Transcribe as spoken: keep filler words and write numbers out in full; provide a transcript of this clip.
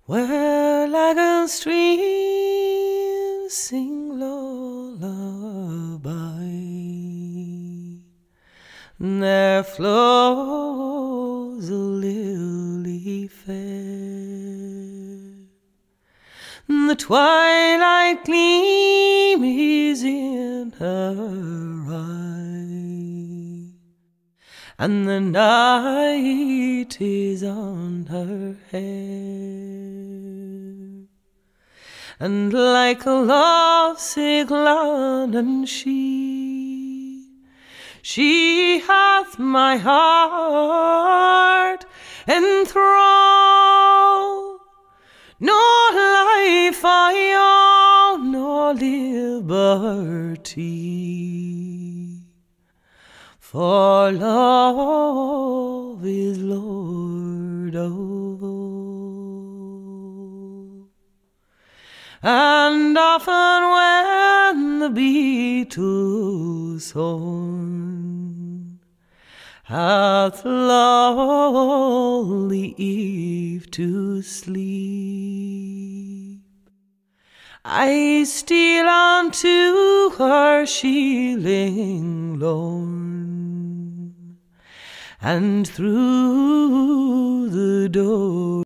where like a stream sing lullaby, there flows a lily fair. The twilight gleam is in her eye, and the night is on her hair. And like a lovesick London she, she hath my heart enthralled. Nor life I own, nor liberty, for love is Lord of all. And often when the beetle's horn hath lulled the eve to sleep, I steal unto her shieling lorn, and through the door